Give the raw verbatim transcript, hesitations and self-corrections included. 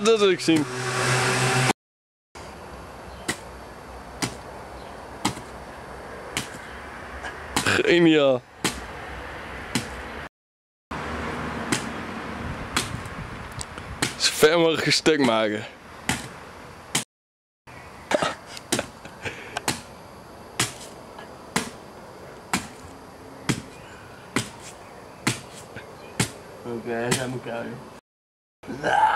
Dat wil ik zien. Geniaal. Zo ver mogelijk stuk maken. Oké, hij moet kijken.